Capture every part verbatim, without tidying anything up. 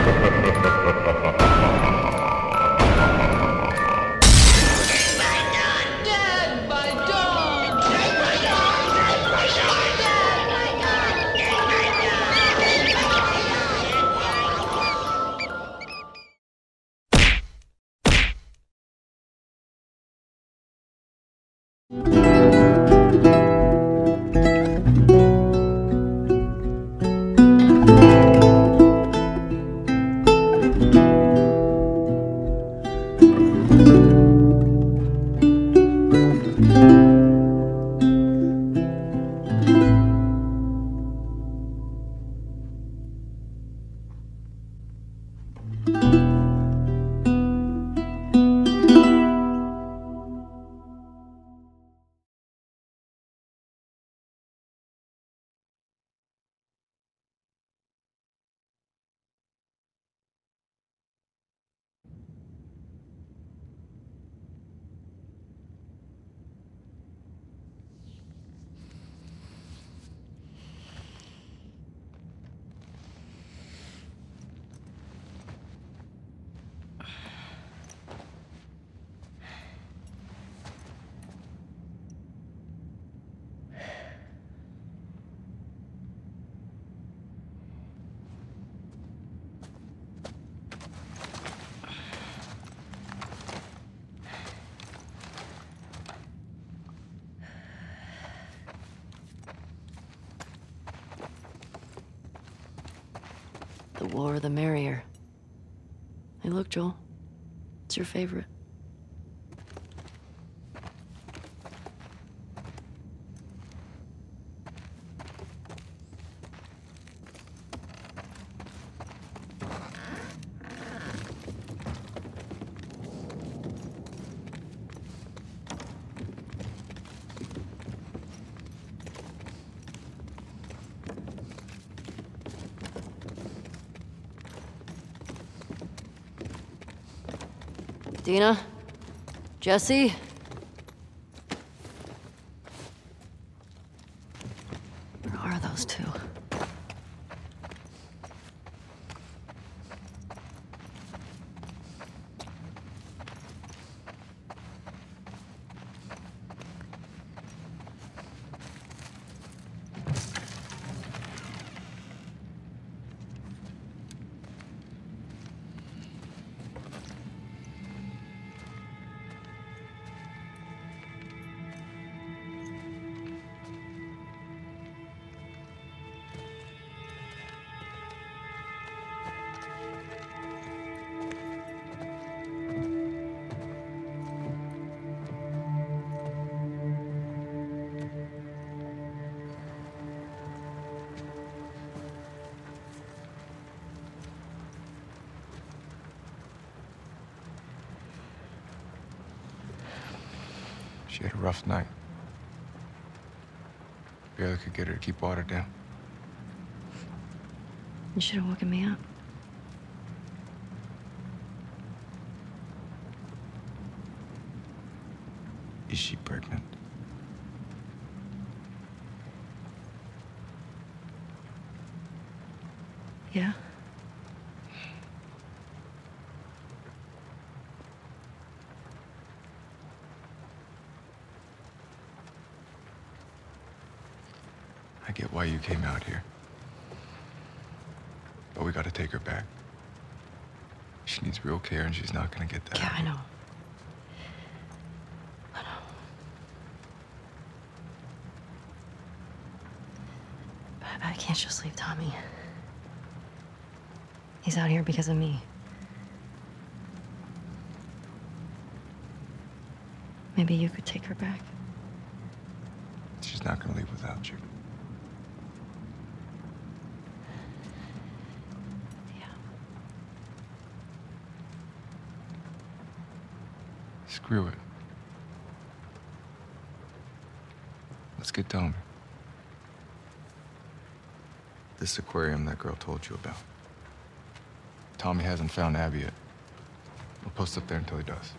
Dead by dawn! Dead by dawn! Dead by dawn! Dead by dawn! Dead by dawn! Dead The war, the merrier. Hey, look, Joel. It's your favorite. Dina? Jesse? Where are those two? She had a rough night. Barely could get her to keep water down. You should have woken me up. Is she pregnant? Yeah? I get why you came out here. But we gotta take her back. She needs real care and she's not gonna get that. Yeah, I know. I know. But I can't just leave Tommy. He's out here because of me. Maybe you could take her back. She's not gonna leave without you. Yeah. Screw it. Let's get Tommy. This aquarium that girl told you about. Tommy hasn't found Abby yet. We'll post up there until he does.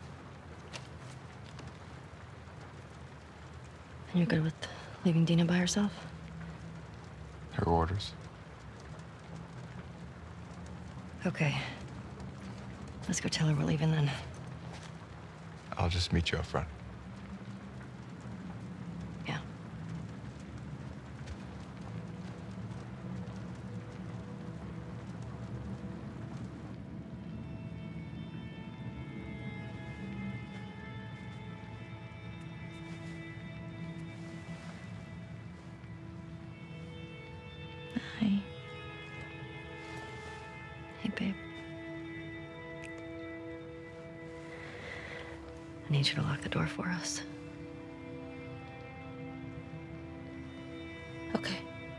And you're good with leaving Dina by herself? Her orders. Okay. Let's go tell her we're leaving then. I'll just meet you up front. Yeah. Hi. Hey, babe. I need you to lock the door for us. Okay.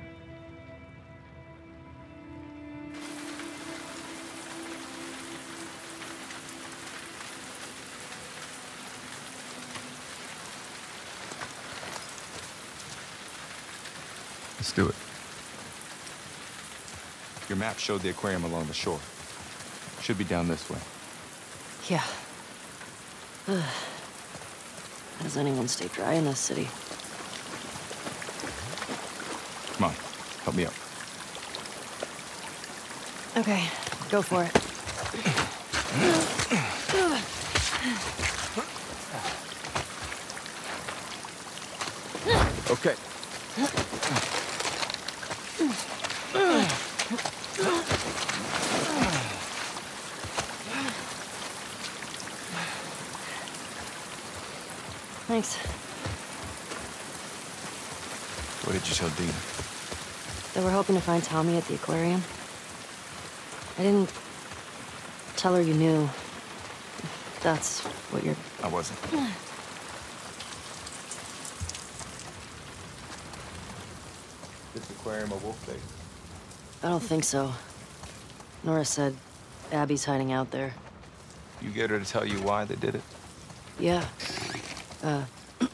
Let's do it. Your map showed the aquarium along the shore. Should be down this way. Yeah. How does anyone stay dry in this city? Come on, help me up. Okay, go for it. Okay. Thanks. What did you tell Dina? They were hoping to find Tommy at the aquarium. I didn't tell her you knew. That's what you're... I wasn't. This aquarium a wolf face? I don't think so. Nora said Abby's hiding out there. You get her to tell you why they did it? Yeah. Uh,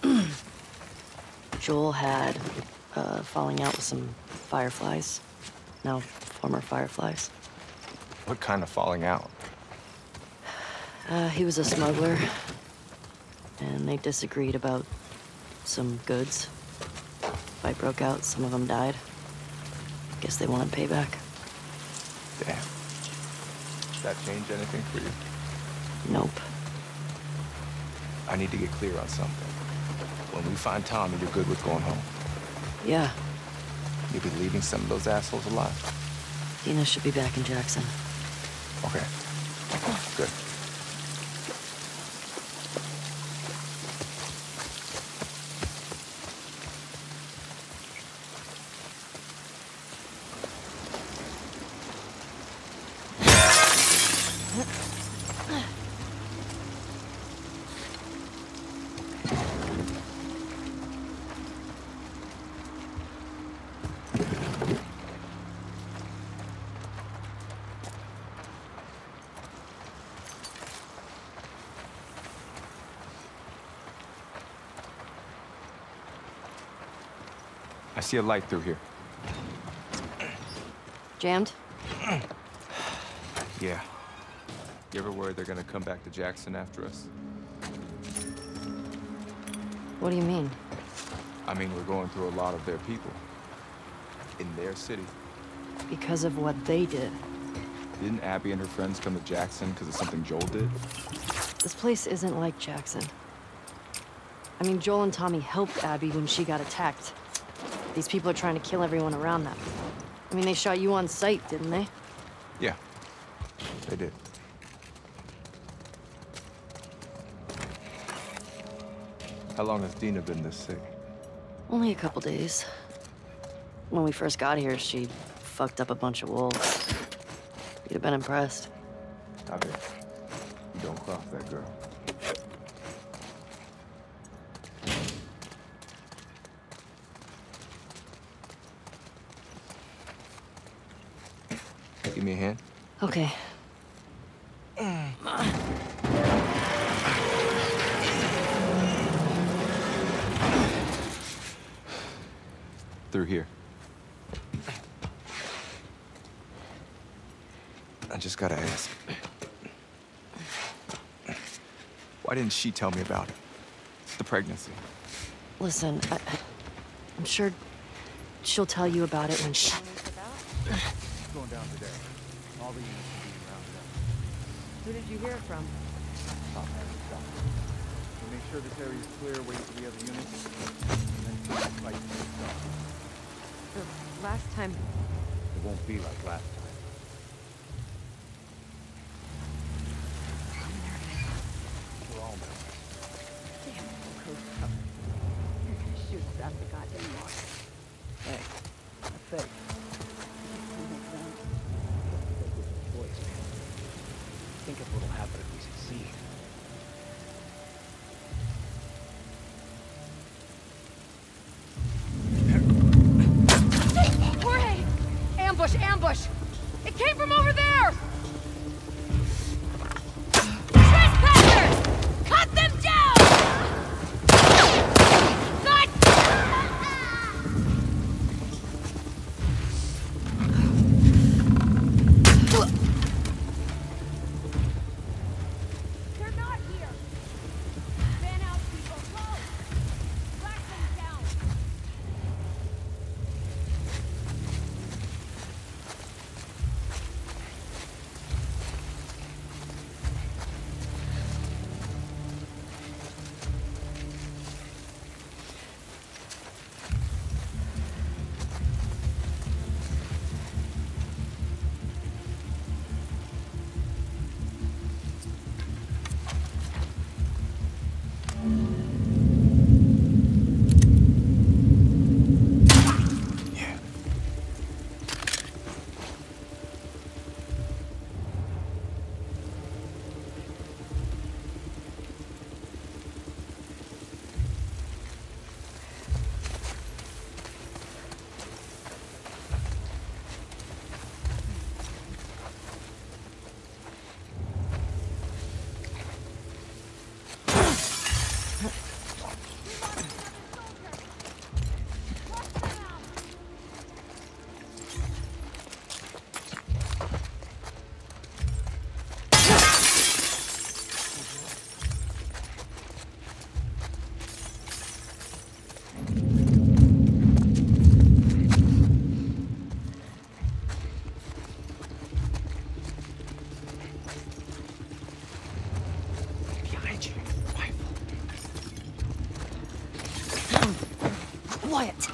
Joel had uh, falling out with some fireflies. Now, former fireflies. What kind of falling out? Uh, he was a smuggler. And they disagreed about some goods. Fight broke out, some of them died. Guess they wanted payback. Damn. Does that change anything for you? Nope. I need to get clear on something. When we find Tommy, you're good with going home. Yeah, You'll be leaving some of those assholes alive. Dina should be back in Jackson. Okay. Good. I see a light through here. Jammed? Yeah. You ever worried they're gonna come back to Jackson after us? What do you mean? I mean, we're going through a lot of their people. In their city. Because of what they did. Didn't Abby and her friends come to Jackson because of something Joel did? This place isn't like Jackson. I mean, Joel and Tommy helped Abby when she got attacked. These people are trying to kill everyone around them. I mean, they shot you on sight, didn't they? Yeah, they did. How long has Dina been this sick? Only a couple days. When we first got here, she fucked up a bunch of wolves. You'd have been impressed. I bet. You don't cross that girl. Give me a hand. Okay. Through here. I just gotta ask. Why didn't she tell me about it? The pregnancy. Listen, I, I'm sure she'll tell you about it when she... Going down today. All the units are being rounded up. Who did you hear it from? Top man and stuff. We make sure this area is clear, wait for the other units, and then fight for yourself. The last time... It won't be like last time. I'm nervous. We're all nervous. Damn, coast cover. You're gonna shoot us out the goddamn water. Hey, that's safe. Choice, man. Think of what'll happen if we succeed. Jorge! Ambush, ambush! It came from over there! Trespassers! Cut them down! Cut! They're not here! Fan out, people! Go! Track them down! Yeah. Behind you. Rifle. Quiet!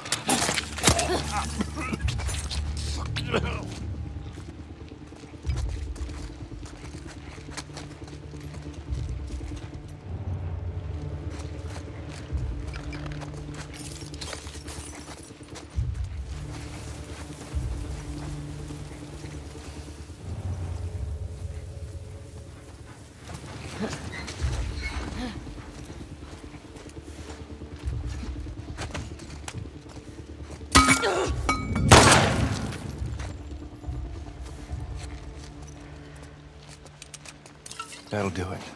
That'll do it.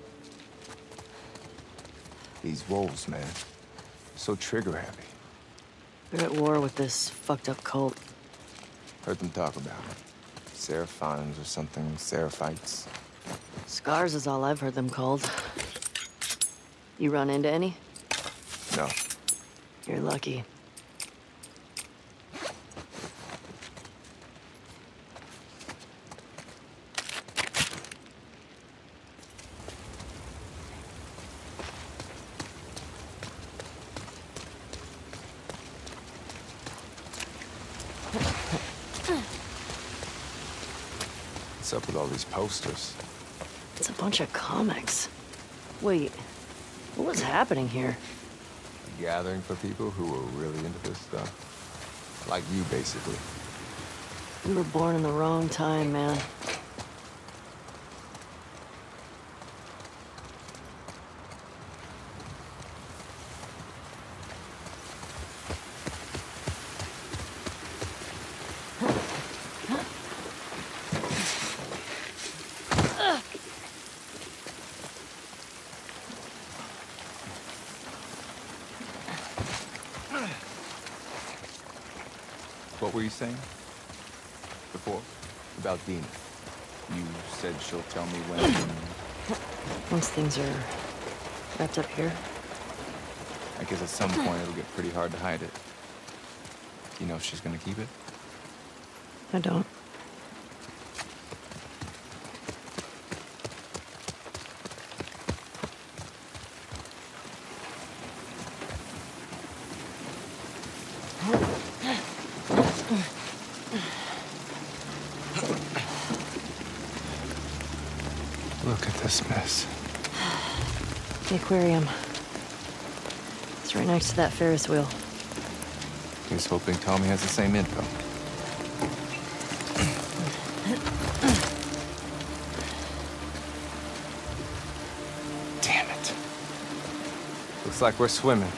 These wolves, man. So trigger happy. They're at war with this fucked up cult. Heard them talk about it. Seraphons or something, Seraphites. Scars is all I've heard them called. You run into any? No. You're lucky. What's up with all these posters? It's a bunch of comics. Wait, what was happening here? A gathering for people who were really into this stuff. Like you, basically. You were born in the wrong time, man. What were you saying? Before? About Dina. You said she'll tell me when... Once things are wrapped up here. I guess at some point it'll get pretty hard to hide it. Do you know if she's gonna keep it? I don't. Look at this mess. The aquarium. It's right next to that Ferris wheel. He's hoping Tommy has the same info. Damn it. Looks like we're swimming.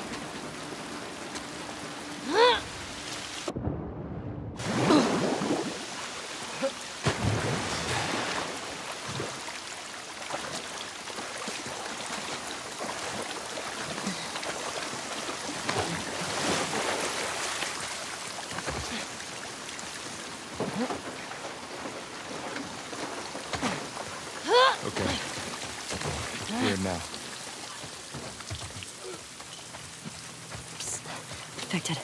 Okay. Here now. Infected.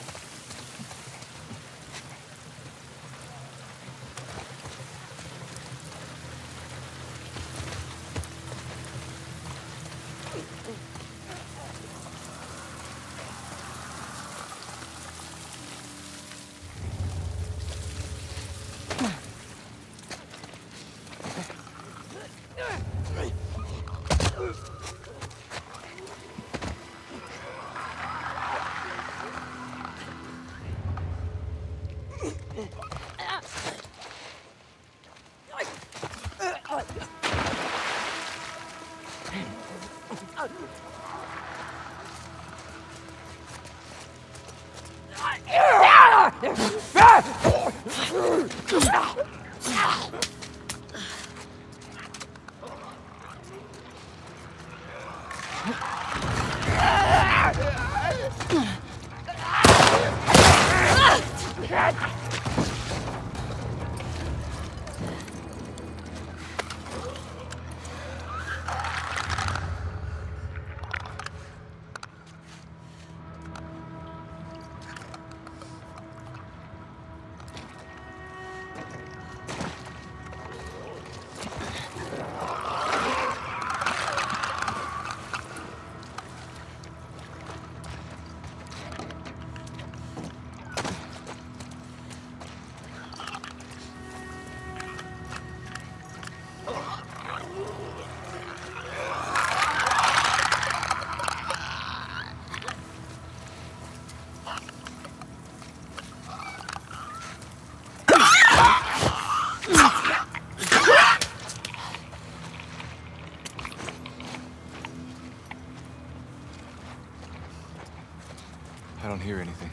I don't hear anything.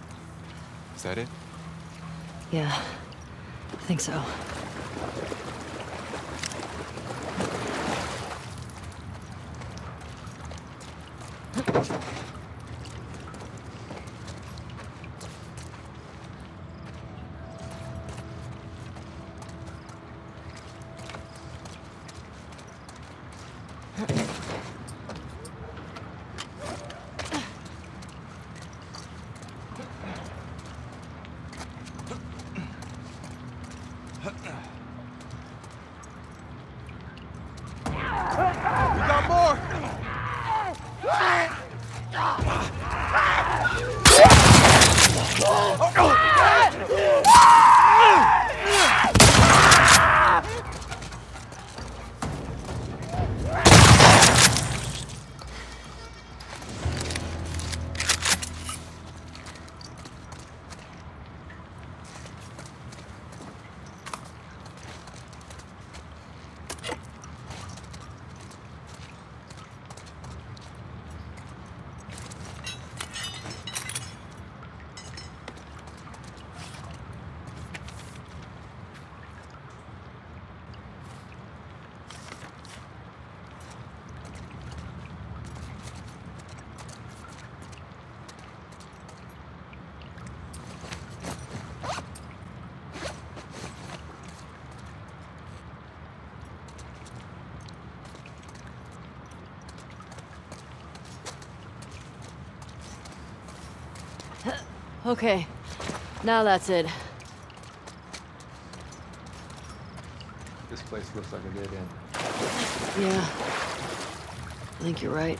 Is that it? Yeah, I think so. We got more! Okay, now that's it. This place looks like a dead end. Yeah, I think you're right.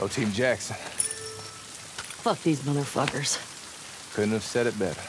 Go Team Jackson. Fuck these motherfuckers. Couldn't have said it better.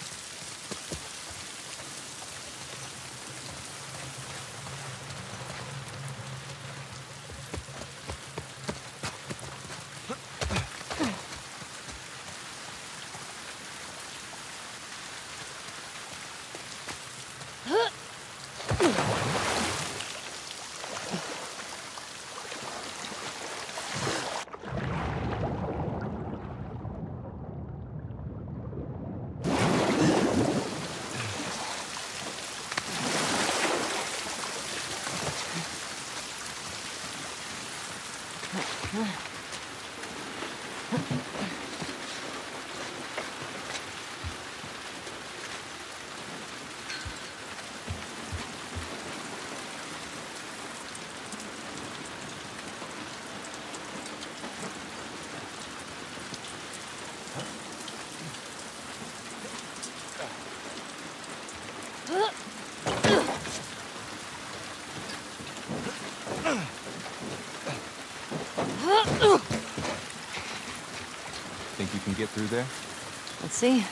Think you can get through there? Let's see.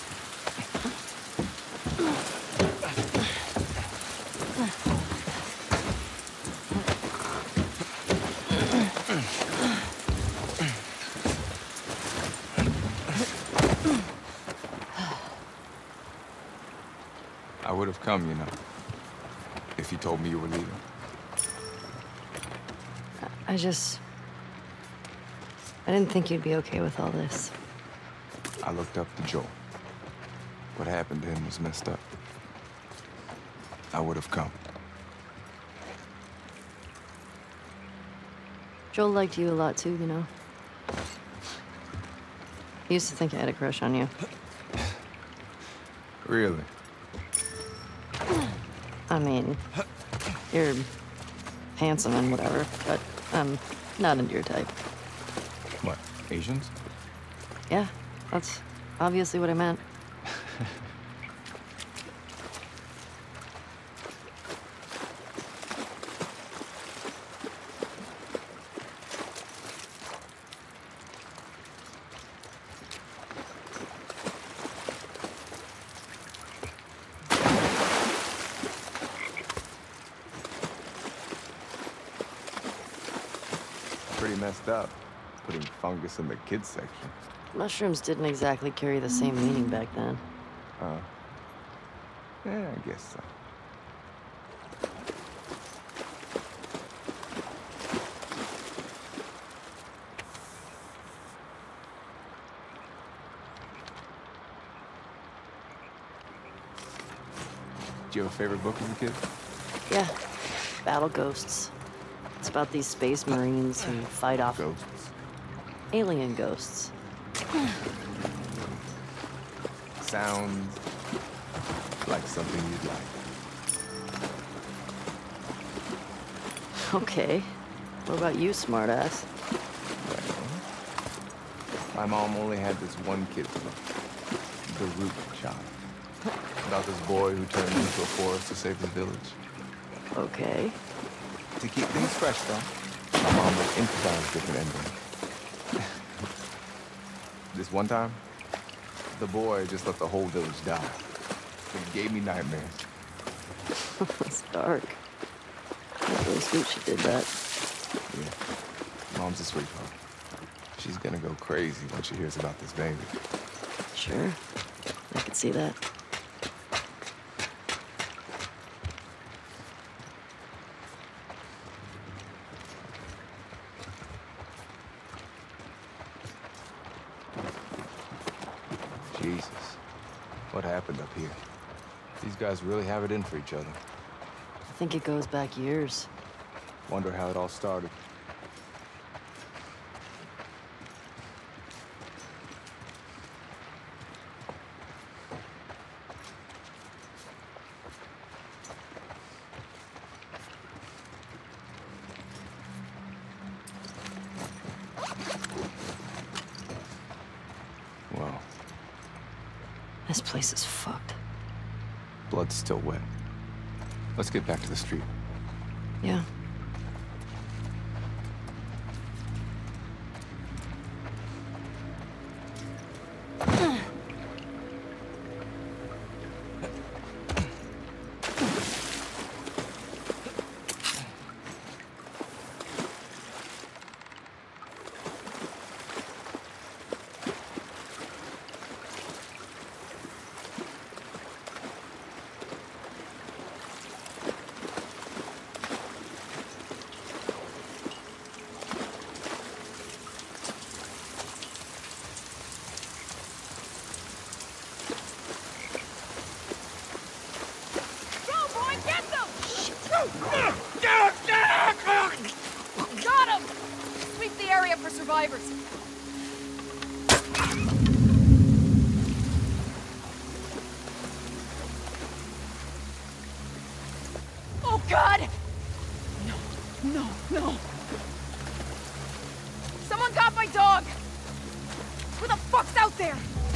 I would have come, you know, if you told me you were leaving. I just... I didn't think you'd be okay with all this. I looked up to Joel. What happened to him was messed up. I would have come. Joel liked you a lot too, you know. He used to think I had a crush on you. Really? I mean, you're handsome and whatever, but I'm not into your type. What, Asians? Yeah, that's obviously what I meant. Pretty messed up, putting fungus in the kids section. Mushrooms didn't exactly carry the same meaning back then. Uh, yeah, I guess so. Did you have a favorite book as a kid? Yeah, Battle Ghosts. It's about these space marines who fight off Ghosts. alien ghosts. Sounds like something you'd like. Okay. What about you, smartass? Well, my mom only had this one kid's book, The Root Child, about this boy who turned into a forest to save the village. Okay. To keep things fresh, though, my mom would improvise different endings. This one time, the boy just let the whole village die. It gave me nightmares. That's dark. That's really sweet she did that. Yeah, Mom's a sweetheart. She's gonna go crazy when she hears about this baby. Sure. I could see that. Jesus, what happened up here? These guys really have it in for each other. I think it goes back years. Wonder how it all started. Well, This place is fucked. blood's still wet. Let's get back to the street. Yeah. there!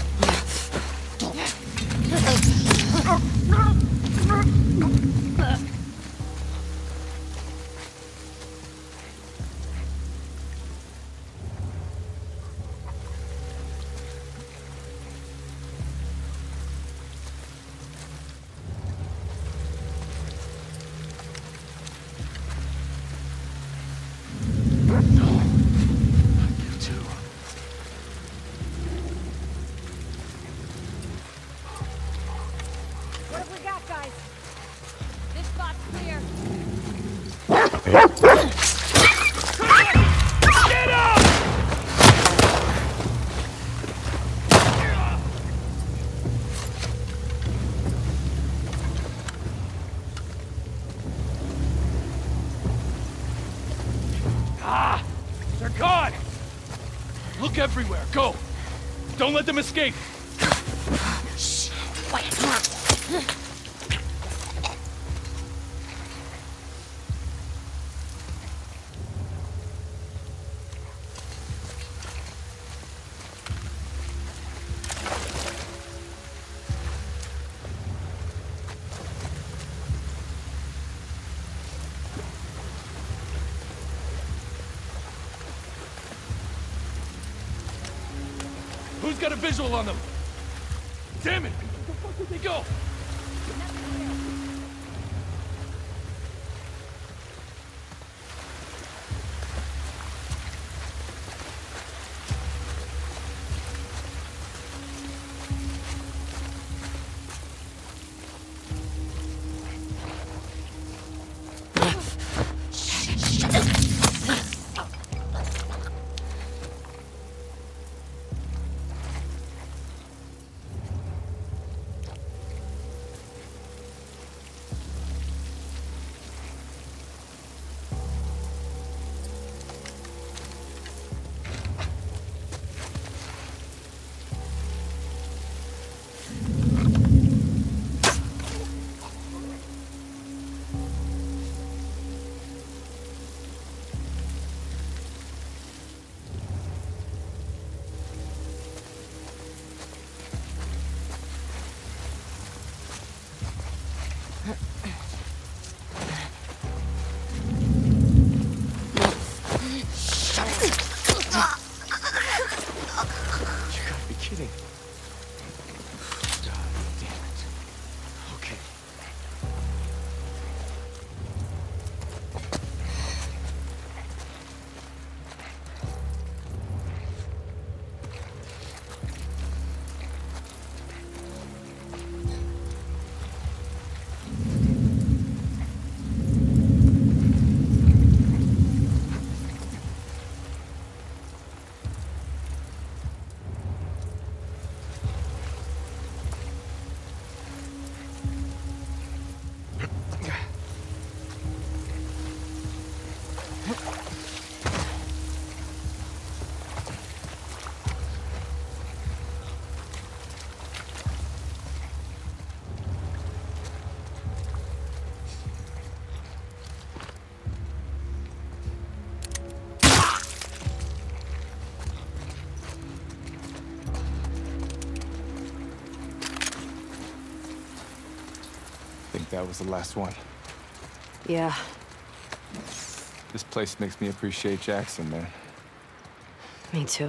What have we got, guys? This spot's clear. Get up! Ah! They're gone! Look everywhere, go! Don't let them escape! Who's got a visual on them? Damn it! Where the fuck did they go? think that was the last one. Yeah. This place makes me appreciate Jackson, man. Me too.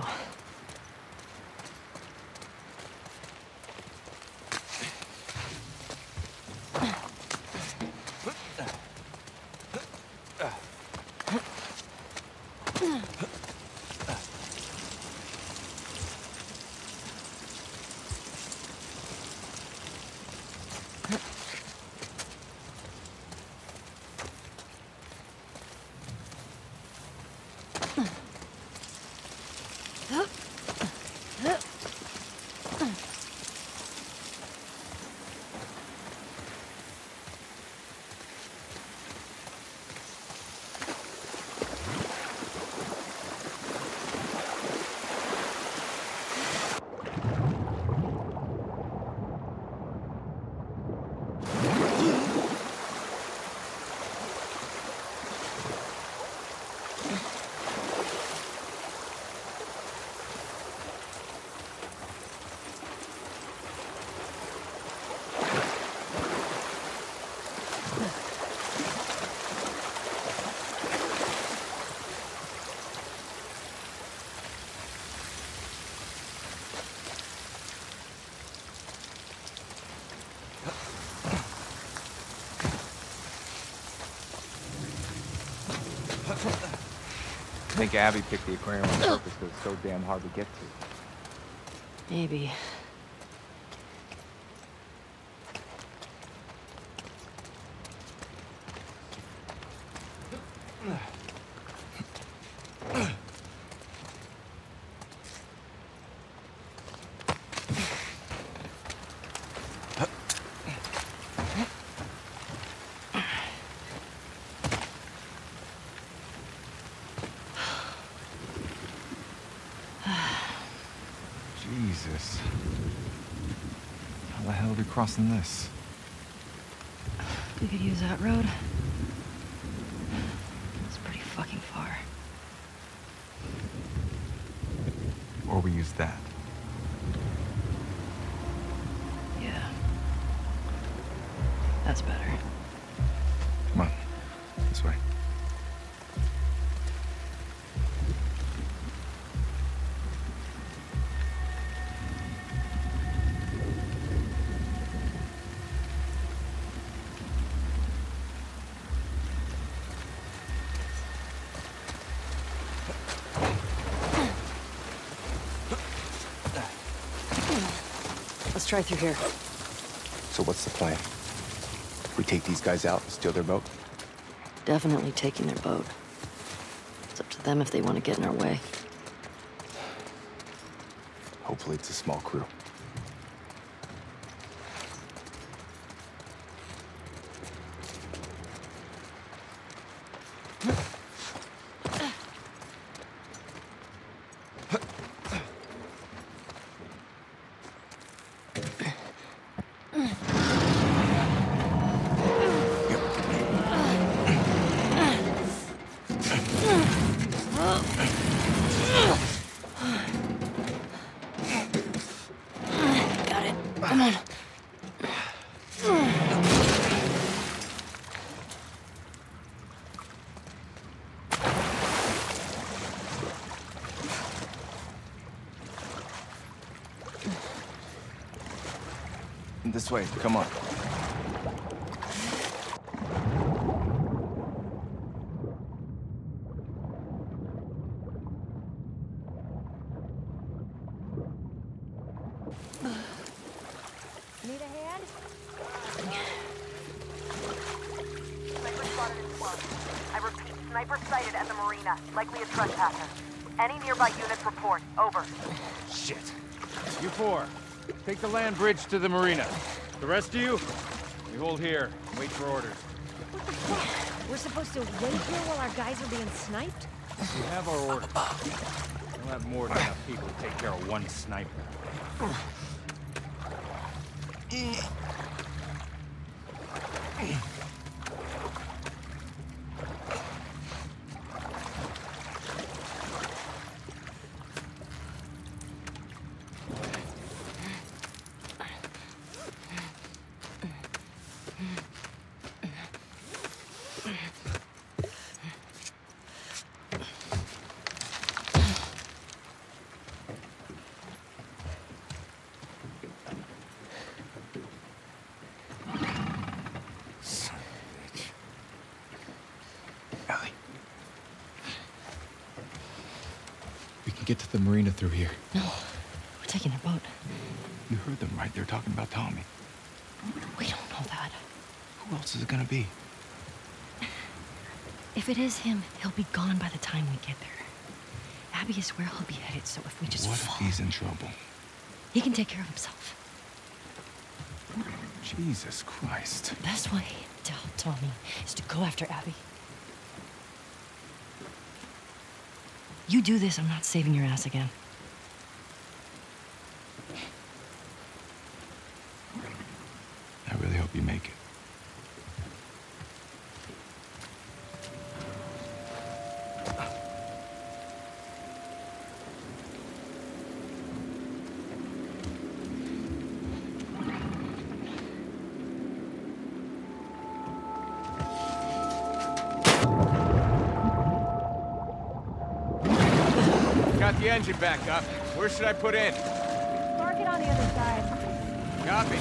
think Abby picked the aquarium on purpose because it's so damn hard to get to. Maybe. Jesus. How the hell are we crossing this? We could use that road. It's pretty fucking far. Or we use that. Yeah. That's better. Come on. This way. Let's try through here. So what's the plan? We take these guys out and steal their boat? Definitely taking their boat. It's up to them if they want to get in our way. Hopefully it's a small crew. Got it. Come on. This way, come on. Need a hand? Sniper spotted in close. I repeat, sniper sighted at the marina. Likely a trespasser. Any nearby units report. Over. Shit. You four, take the land bridge to the marina. The rest of you, you hold here. Wait for orders. What the fuck? We're supposed to wait here while our guys are being sniped? We have our orders. We'll have more than enough people to take care of one sniper. Ellie, We can get to the marina through here. No, we're taking their boat. you heard them, right? They're talking about Tommy. We don't know that. Who else is it gonna be? If it is him, he'll be gone by the time we get there. Abby is where he'll be headed, so if we just What fall, if he's in trouble? he can take care of himself. Jesus Christ. The best way to help Tommy is to go after Abby. You do this, I'm not saving your ass again. I really hope you make it. Got the engine back up. Where should I put in? Park it on the other side. Copy.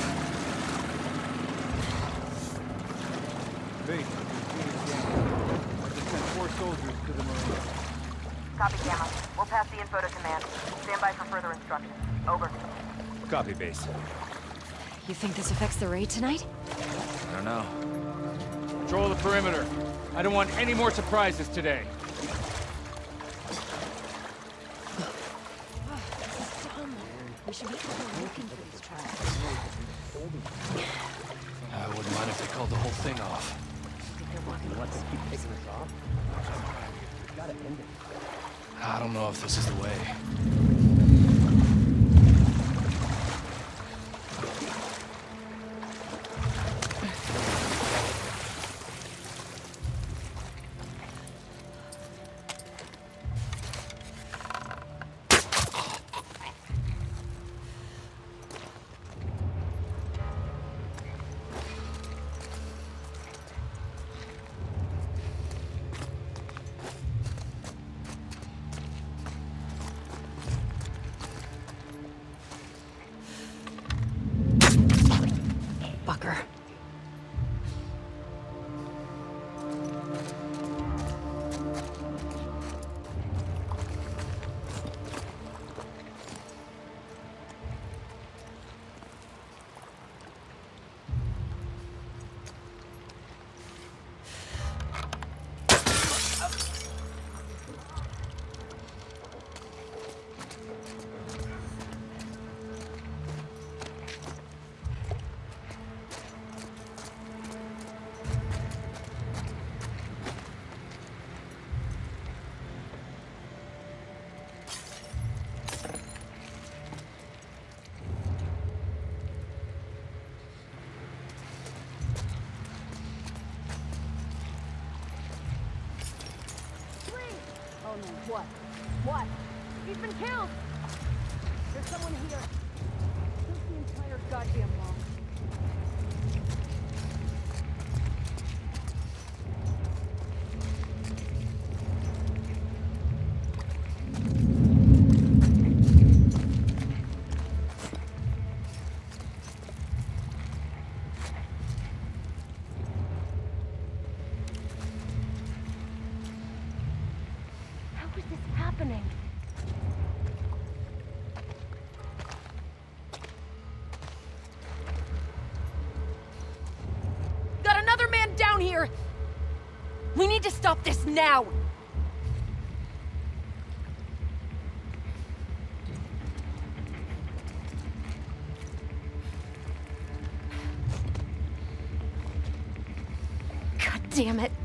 V, I just sent four soldiers to the marina. Copy, Gamma. We'll pass the info to command. Stand by for further instructions. Over. Copy, base. You think this affects the raid tonight? I don't know. Control the perimeter. I don't want any more surprises today. We should be looking for these traps. I wouldn't mind if they called the whole thing off. I don't know if this is the way. Fucker. Oh no, what? What? He's been killed! There's someone here. Killed the entire goddamn mall. How is this happening? Got another man down here! We need to stop this now! God damn it!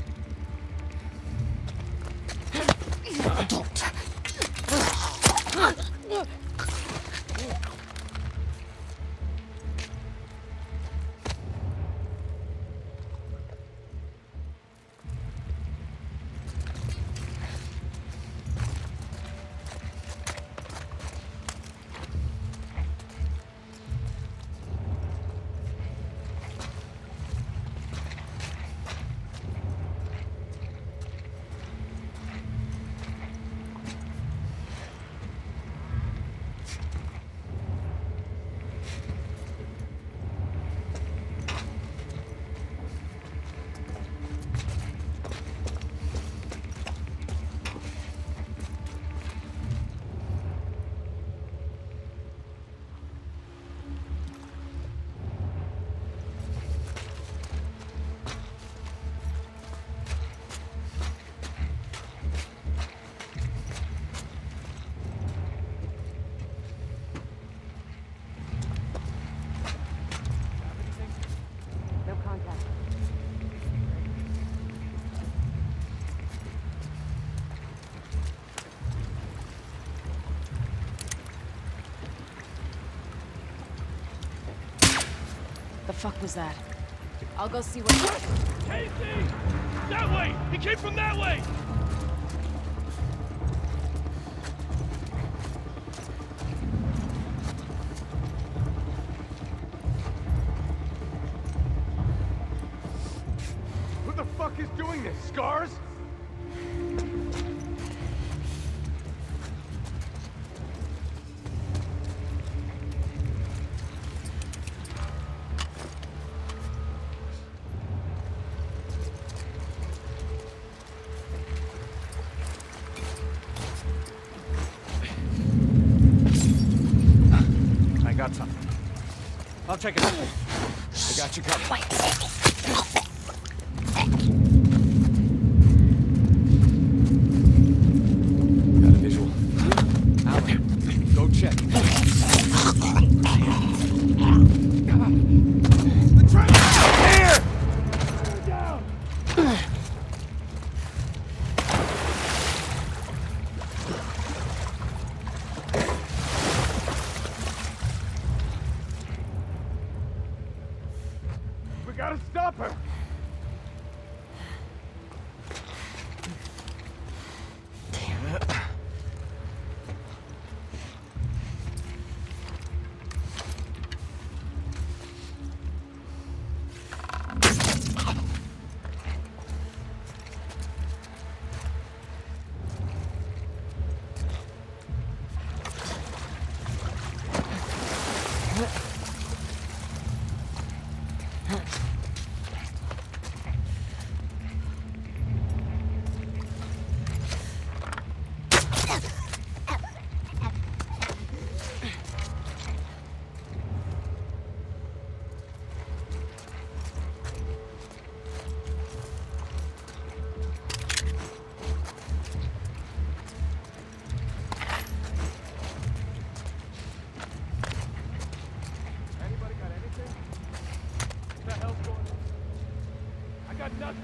No contact. The fuck was that? I'll go see what. Casey! That way! He came from that way! Who the fuck is doing this? Scars? got something. I'll check it out. I got you covered. Got a visual. Alan, go check. The train! Here! Down! We gotta stop her! Anybody got anything? What the hell's going on? I got nothing.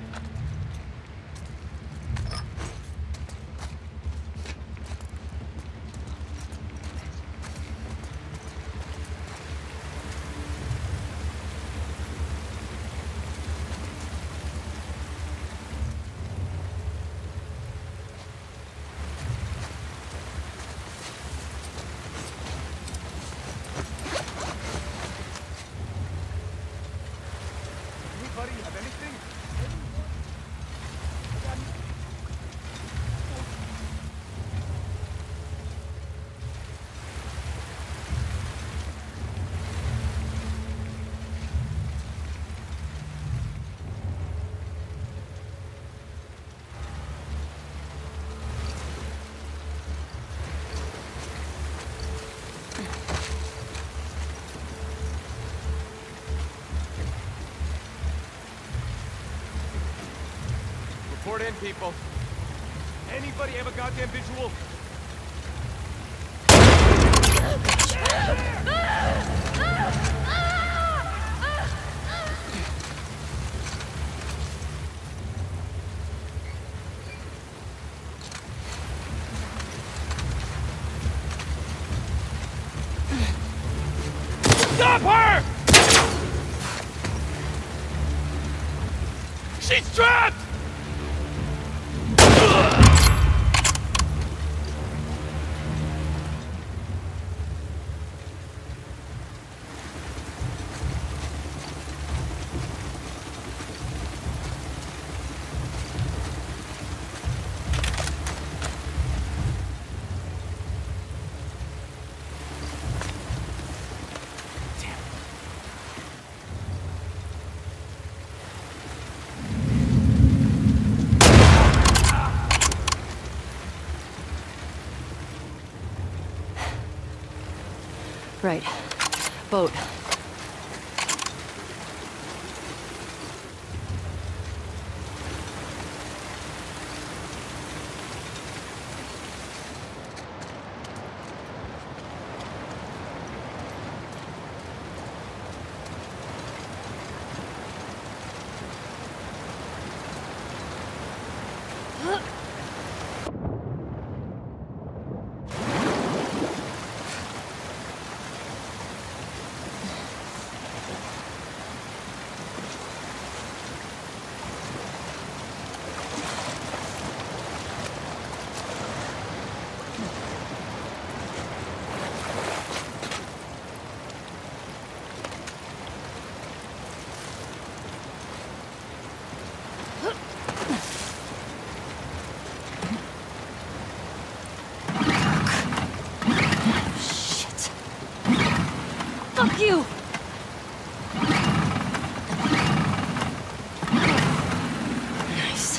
Anybody have anything? Report in, people. Anybody have a goddamn visual? Stop her! She's trapped! Right. Boat. Fuck you! Nice.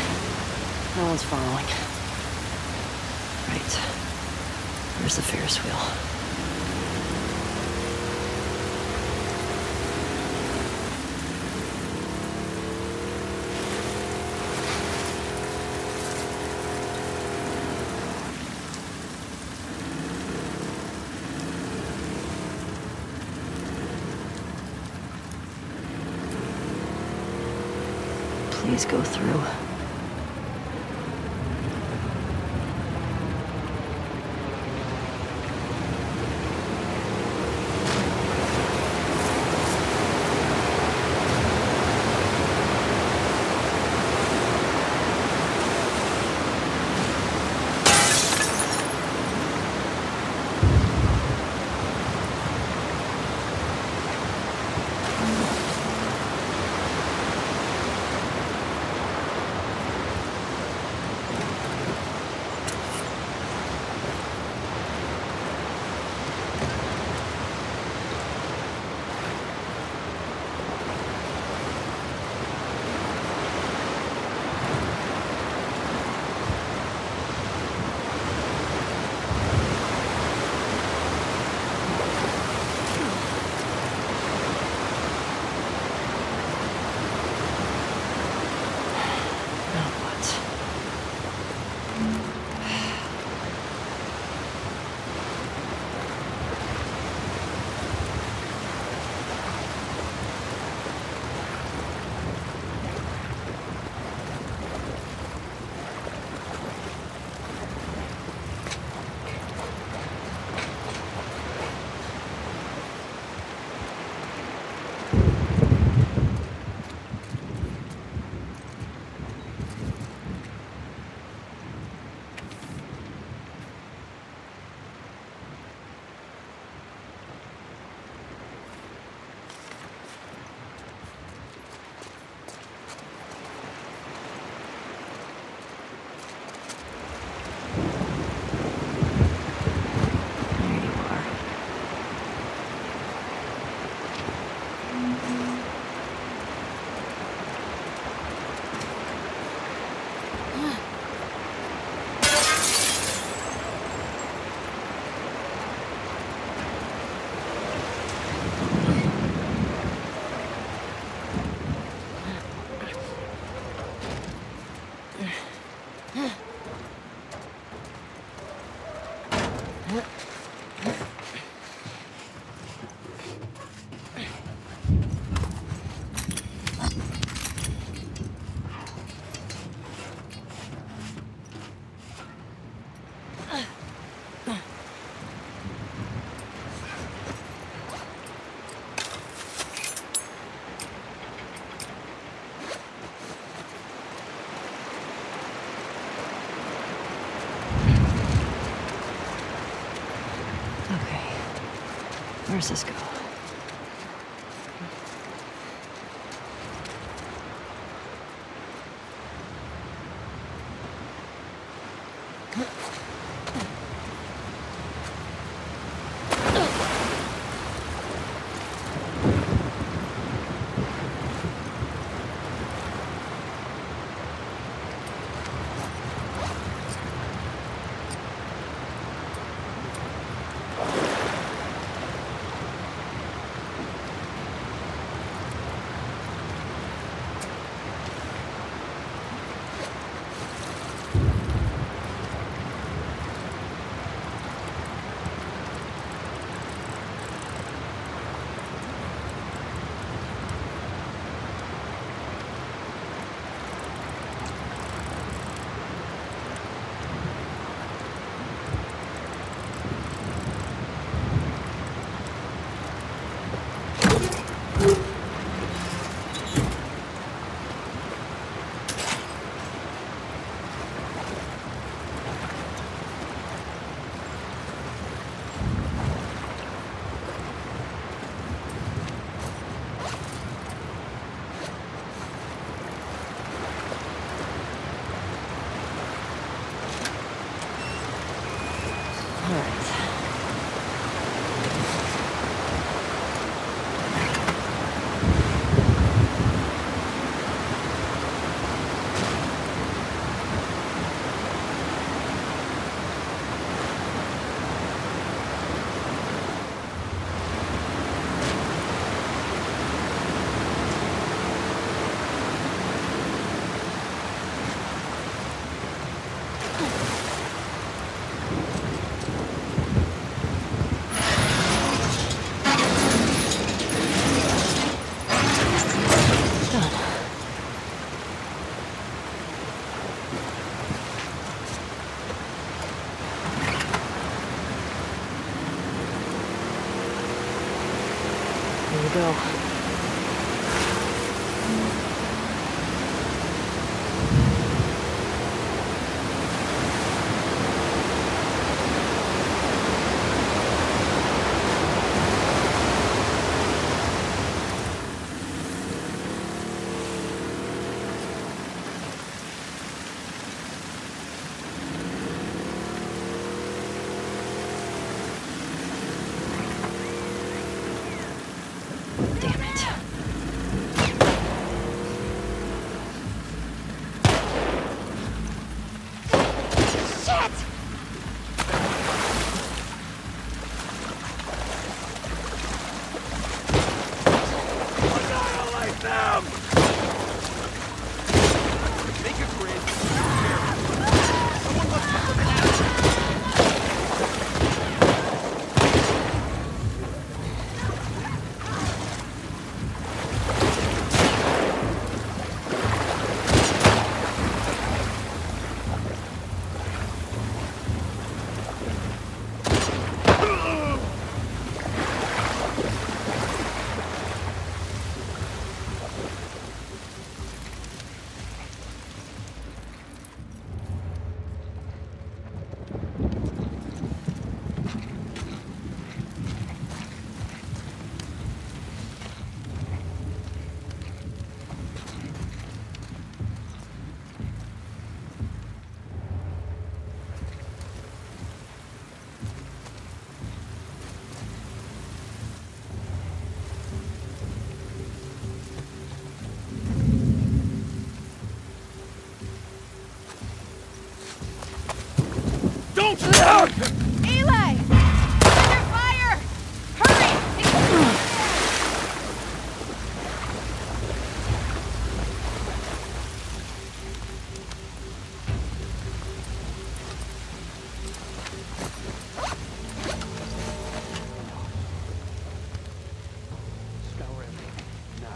No one's following. Right. Where's the Ferris wheel? Please go through. Where's this go? go. Damn it. Annihilate them! Make a grid. Someone must have been out. Don't stop! Eli! Under fire! Hurry! Scour everything. Now.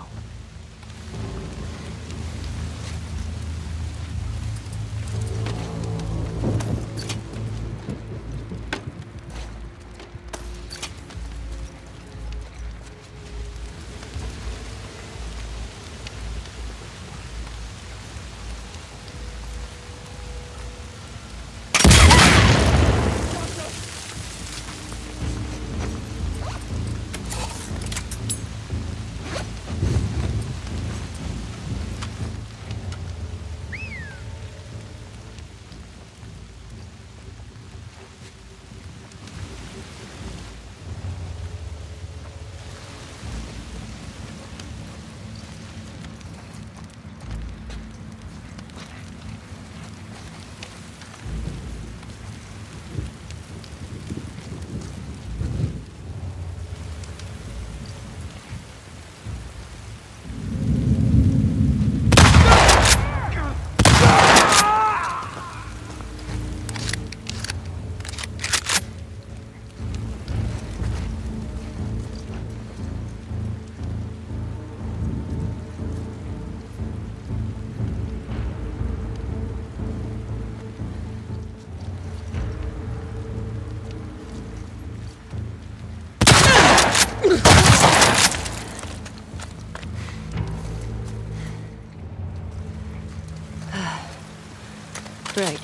Right.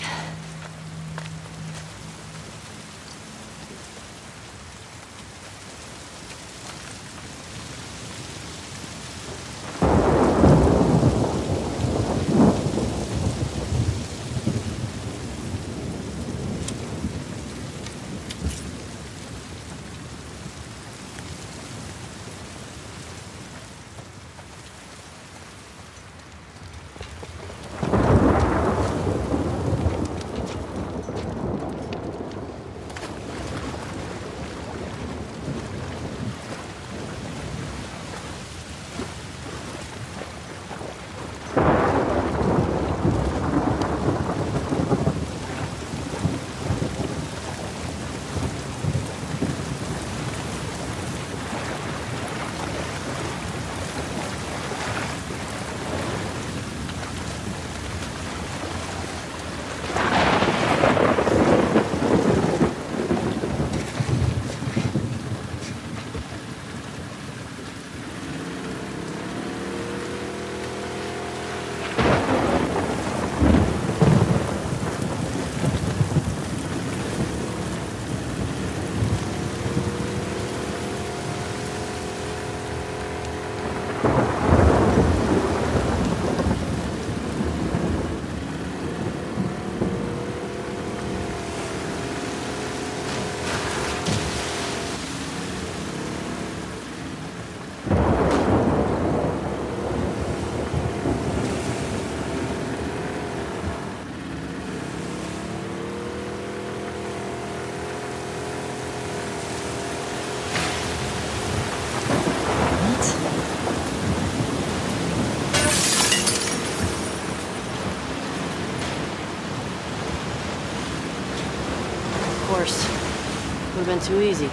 course. Would have been too easy.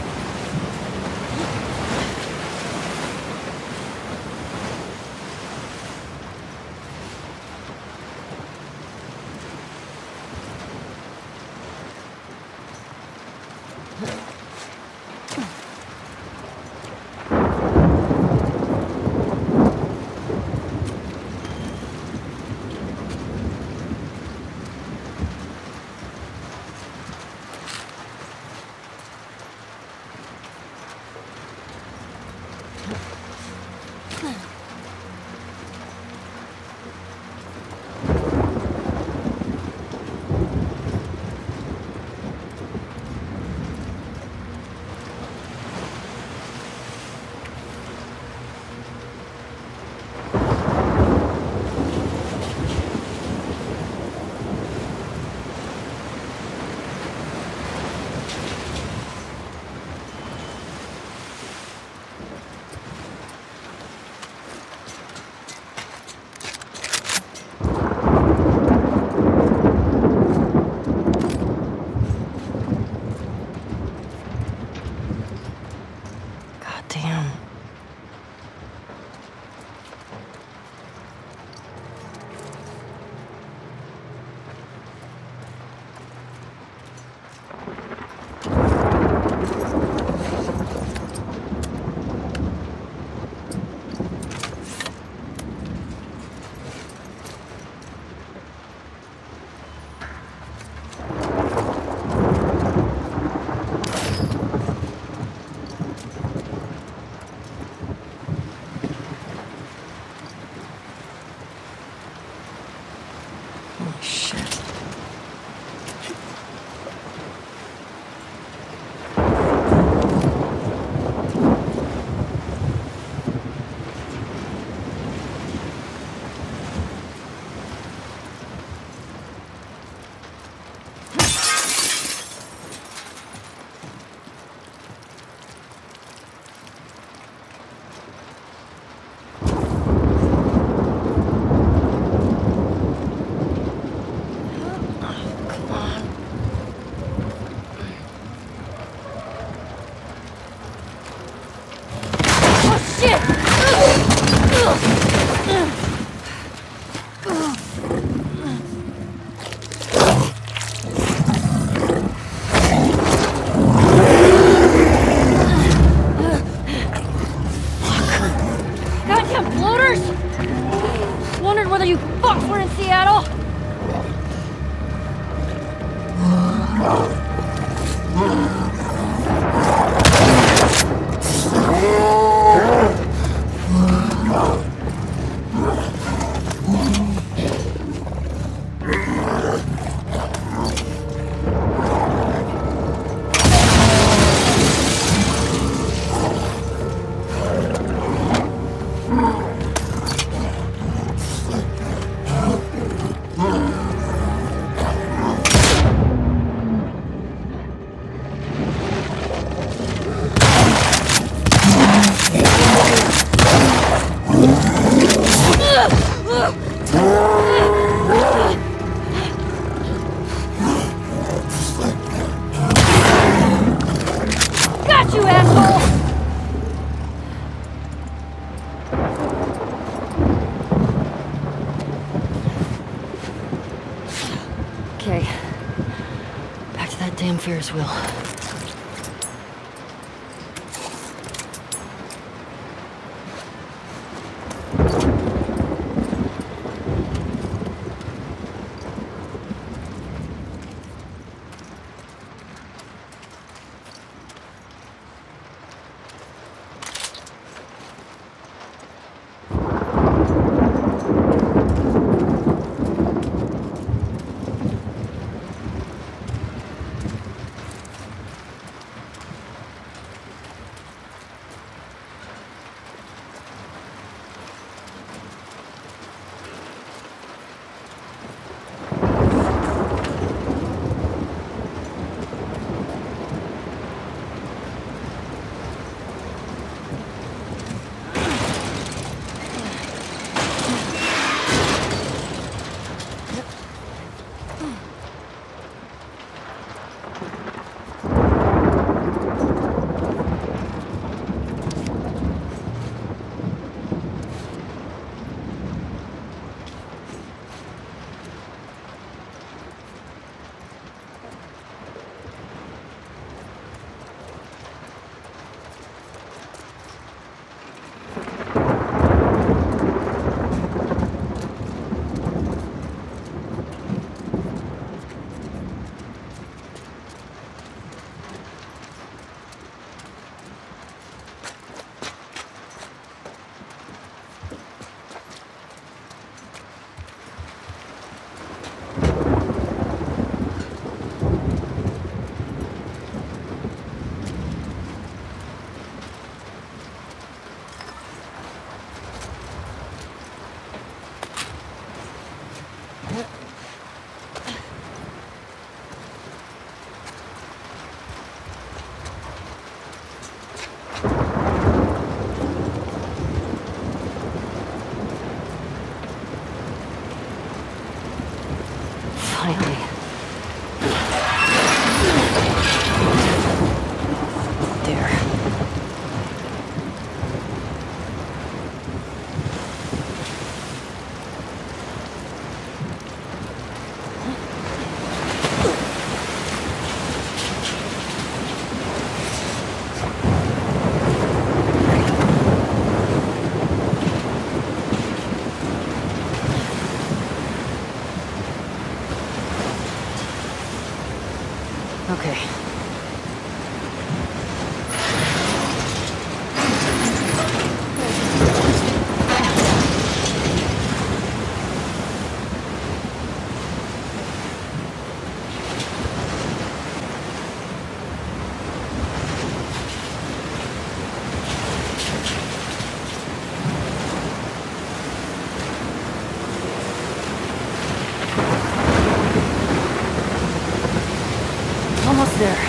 Okay. Back to that damn Ferris wheel. Finally. There. Okay. Almost there.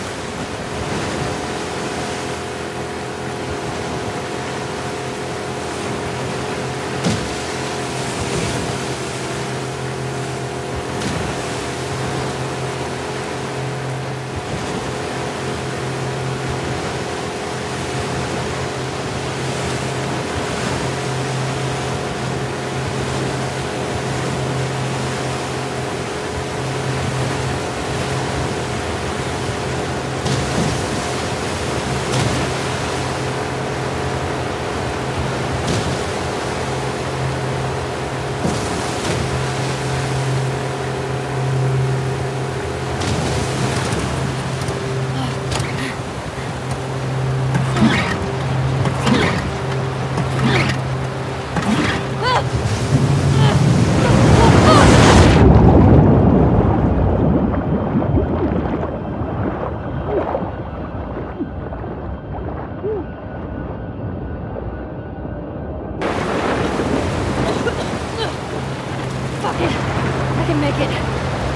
Fuck it. I can make it.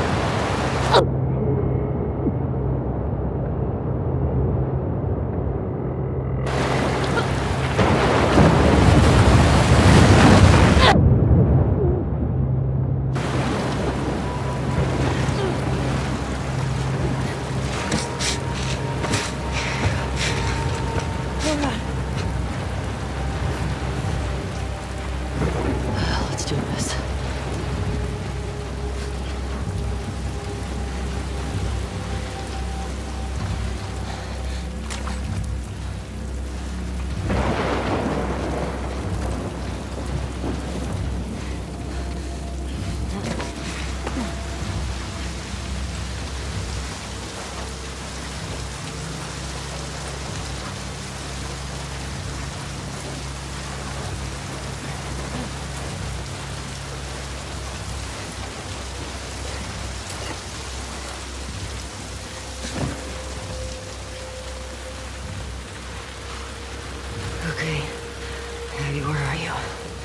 Let's do this. Okay. Abby, where are you?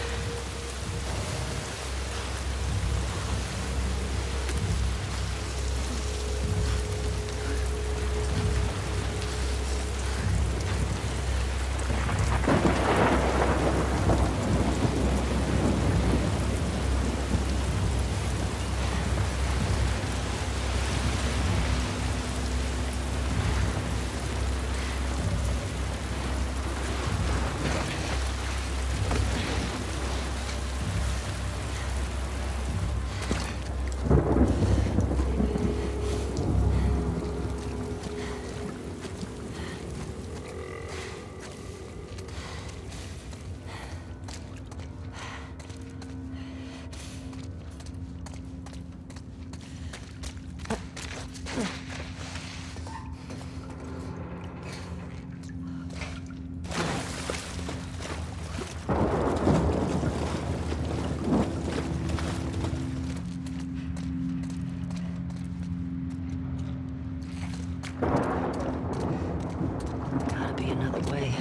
Gotta be another way.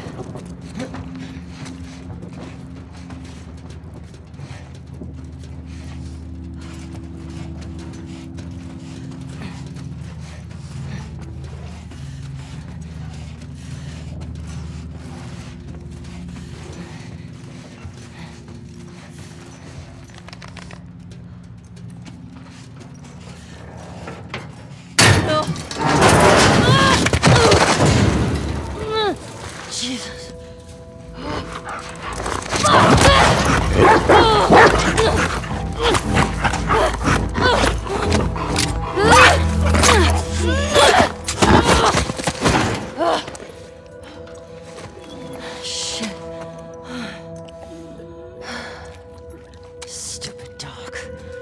Jesus. Shit. Stupid dog.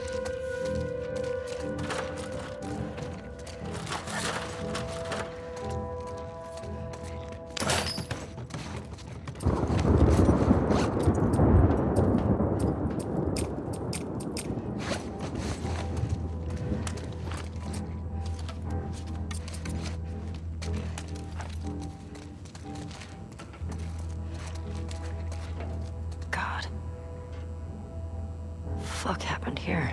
God. Fuck happened here?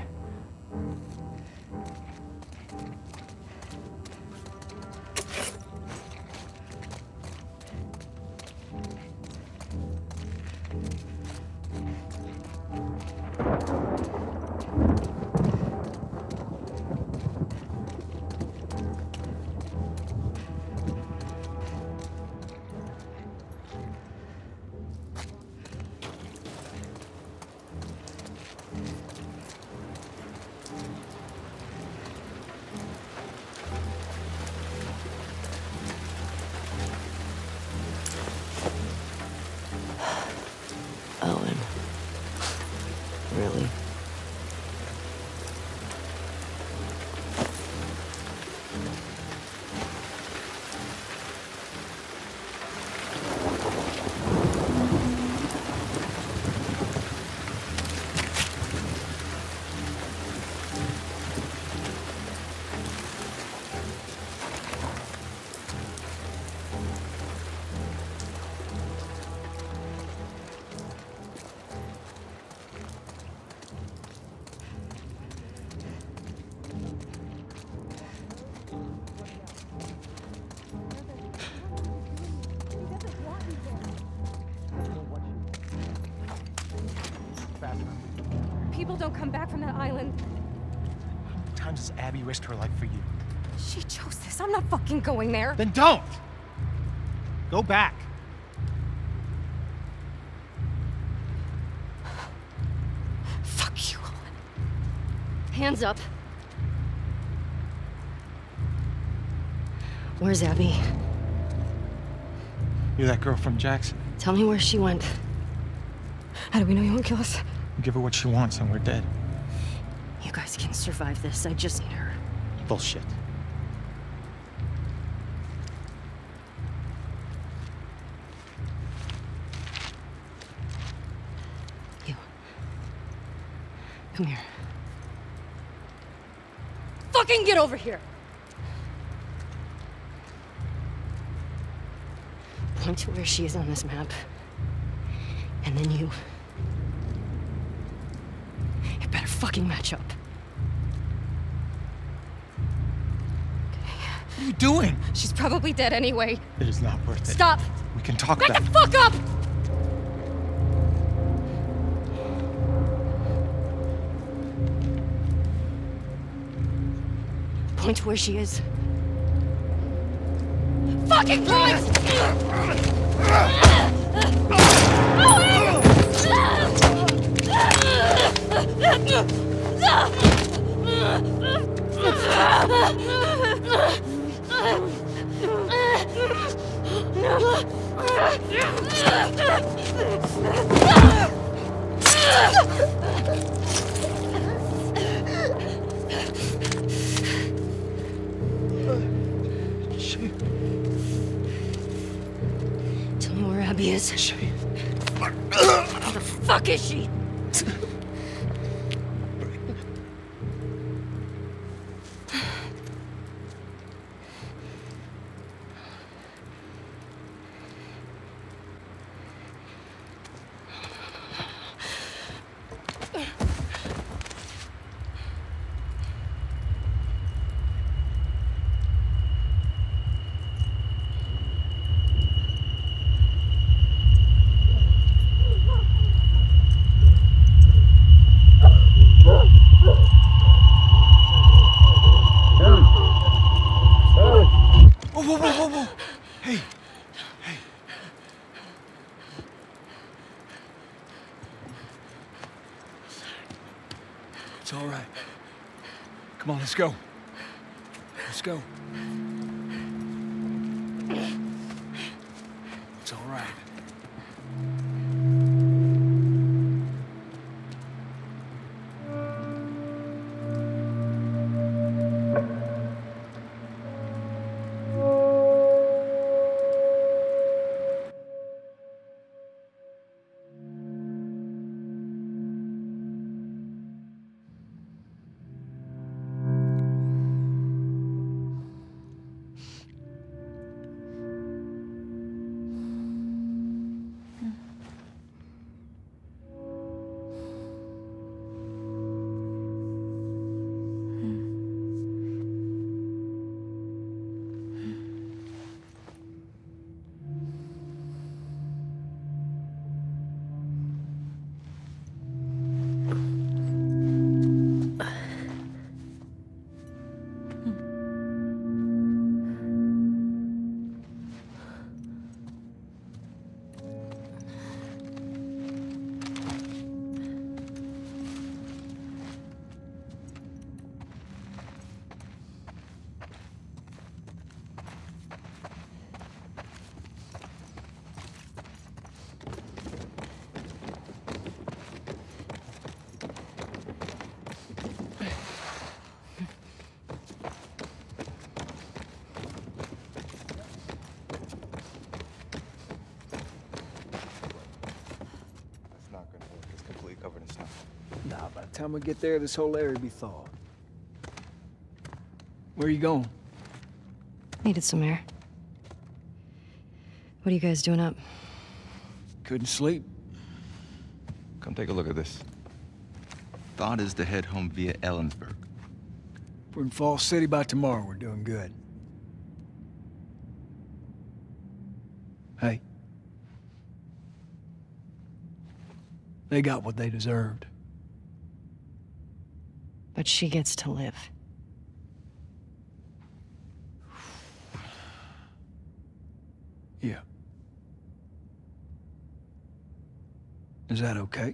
Owen. Really? People don't come back from that island. How many times has Abby risked her life for you? She chose this. I'm not fucking going there. Then don't! Go back. Fuck you, Owen. Hands up. Where's Abby? You're that girl from Jackson. Tell me where she went. How do we know you won't kill us? You give her what she wants and we're dead. You guys can survive this. I just need her. Bullshit. You. Come here. Fucking get over here! Point to where she is on this map. And then you... You better fucking match up. What are you doing? She's probably dead anyway. It is not worth it. Stop! We can talk Back about the fuck up! Point to where she is. Fucking point! She... Tell me where Abby is. She... Where the fuck is she? Let's go. Let's go. It's all right. Nah, by the time we get there, this whole area will be thawed. Where are you going? Needed some air. What are you guys doing up? Couldn't sleep. Come take a look at this. Thought is to head home via Ellensburg. If we're in Falls City by tomorrow, we're doing good. Hey. They got what they deserved. But she gets to live. Yeah. Is that okay?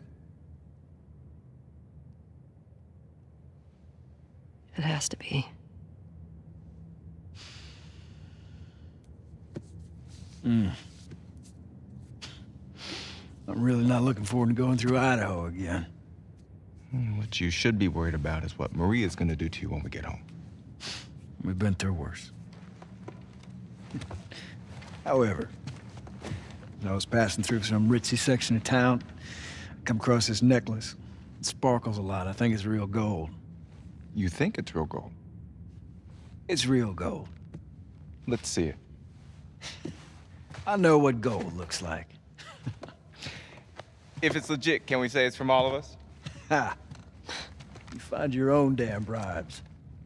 It has to be. Hmm. I'm really not looking forward to going through Idaho again. What you should be worried about is what Maria's gonna do to you when we get home. We've been through worse. However, as I was passing through some ritzy section of town, I come across this necklace. It sparkles a lot. I think it's real gold. You think it's real gold? It's real gold. Let's see it. I know what gold looks like. If it's legit, can we say it's from all of us? Ha! You find your own damn bribes.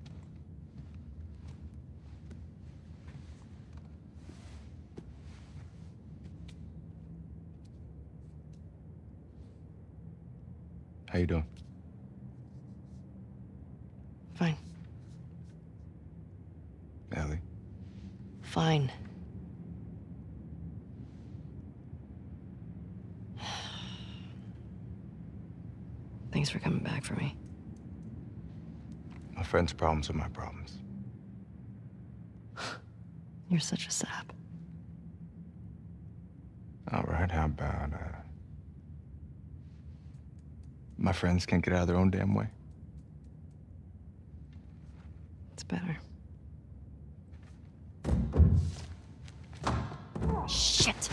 How you doing? Fine. Ellie? Fine. Thanks for coming back for me. My friend's problems are my problems. You're such a sap. All right, how about, uh... my friends can't get out of their own damn way? It's better. Shit!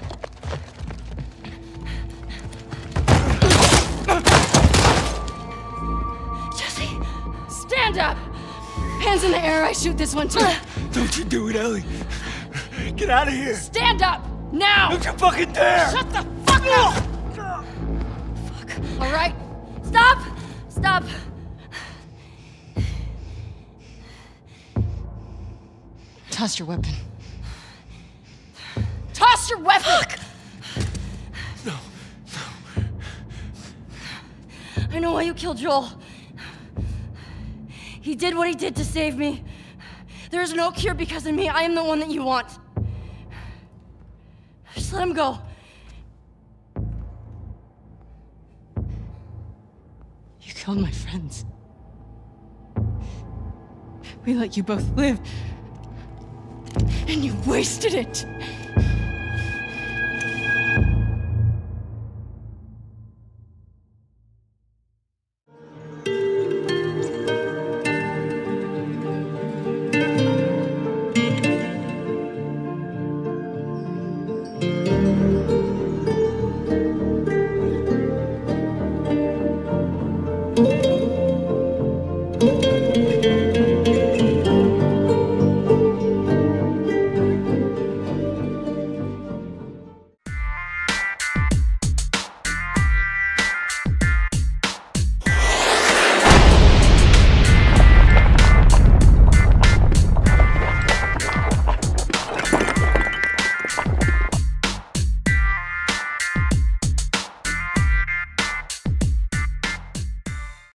Jesse! Stand up! Hands in the air, I shoot this one too. Don't you do it, Ellie. Get out of here. Stand up! Now! Don't you fucking dare! Shut the fuck up! Fuck. All right. Stop! Stop! Toss your weapon. Toss your weapon! Fuck. No, no. I know why you killed Joel. He did what he did to save me. There is no cure because of me. I am the one that you want. Just let him go. You killed my friends. We let you both live. And you wasted it!